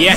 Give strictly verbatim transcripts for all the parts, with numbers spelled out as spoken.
Yeah.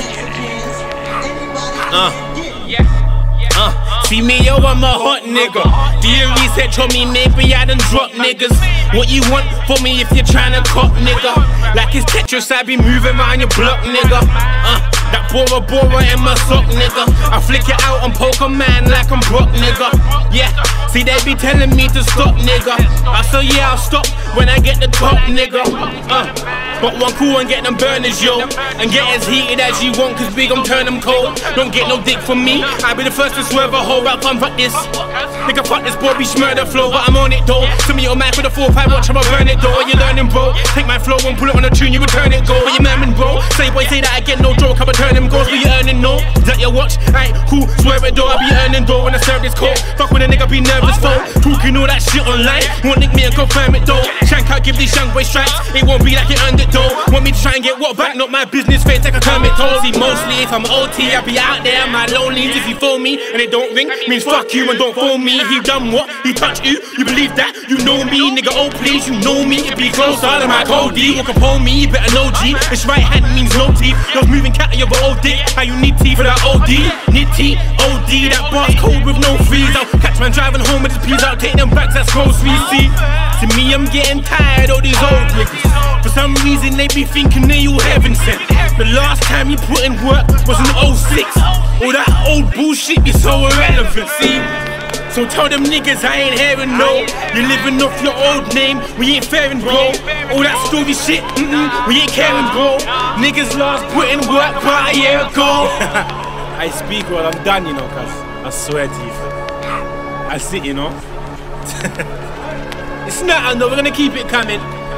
Uh. Uh. See me, yo, I'm a hot nigga. Do your research on me, maybe I done drop niggas. What you want for me if you're tryna cop, nigga? Like it's Tetris, I be moving around your block, nigga. Uh. That Bora Bora in my sock, nigga. I flick it out on Pokemon like I'm Brock, nigga. Yeah, see they be telling me to stop, nigga. I say yeah, I'll stop when I get the top, nigga. Uh, but one cool and get them burners, yo. And get as heated as you want, cause we gon' turn them cold. Don't get no dick from me, I be the first to swerve a hoe. I'll come fuck this. Nigga fuck this boy, be smurder flow, but I'm on it though. Send me your man with a four five, watch how I burn it though. You learning, bro? Take my flow and pull it on a tune, you return it, go. But you mammon, bro? Say boy, say that I get no joke, I'ma turn them goals, but you earning, no? Is that your watch? Aight, cool, swear it though, I be earning though when I serve this code. Fuck with a nigga, be nervous though. Talking all that shit online, won't nick me and confirm it though. Shank out, give these young boys stripes, it won't be like it earned it though. Want me to try and get what back, not my business, face like a Kermit told. See, mostly if I'm O T, I be out there, my lonely. If you phone me and it don't ring, means fuck you and don't phone me. He done what? He touched you? You believe that? You know me, nigga, oh please, you know me. It be closer than my Cody. Walk up on me, you better know G. This right hand means no teeth. Those moving cat of your old dick. How you need teeth for that O D? Need teeth, O D, that bar's cold with no freeze. I'll catch man driving home with his peas out, take them bags, that's groceries, see. To me, I'm getting tired of these old niggas. For some reason, they be thinking they you heaven sent. The last time you put in work was in oh six. All that old bullshit is so irrelevant, see. So tell them niggas I ain't hearing no. You're living off your old name, we ain't fairing, bro. All that story shit, mm-mm, we ain't caring, bro. Niggas last put in work about a year ago. I speak well, I'm done, you know, cuz I swear to you, I sit, you know. It's not, I know, we're gonna keep it coming.